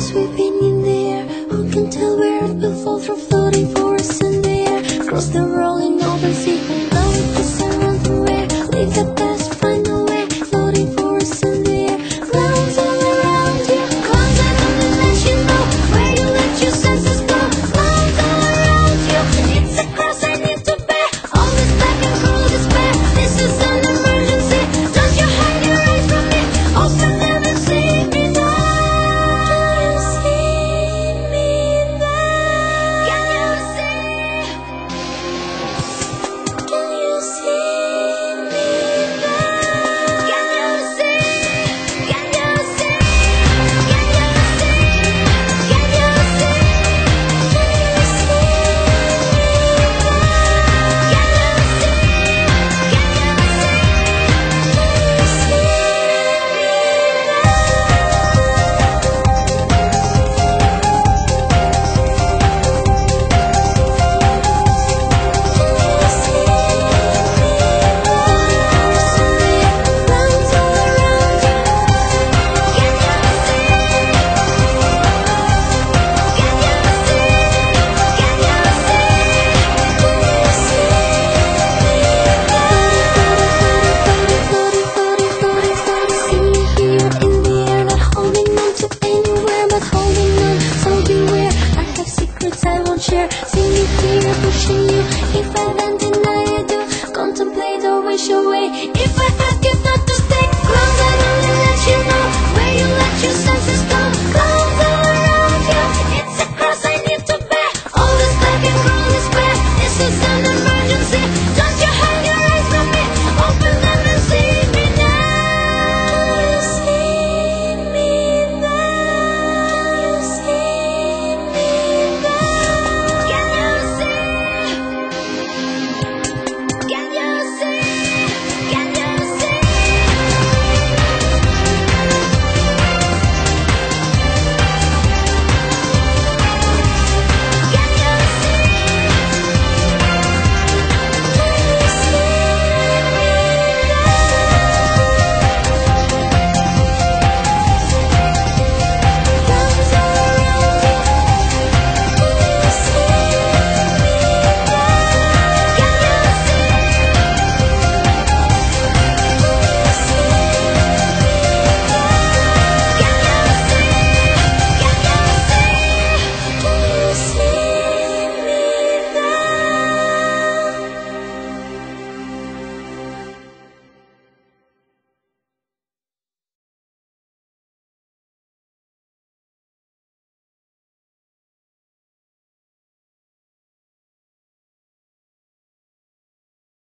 sweeping in the air. Who can tell where it will fall through floating forests in the air? Cross the rolling open sea, down with the sun, run through air. Leave the past, find a way. Floating forests in the air, clouds all around you. Clouds that only let you know where you let your senses go. Clouds all around you, it's a cross I need to bear. All this black and cruel despair, this is an emergency. Don't you hide your eyes from me, open them and see me now. Can you see me now? Can you see? Can you see me now? Can you see? Can you see? Can you see? Can you see? Can you see me now? Can you see? Can you see? Can you see share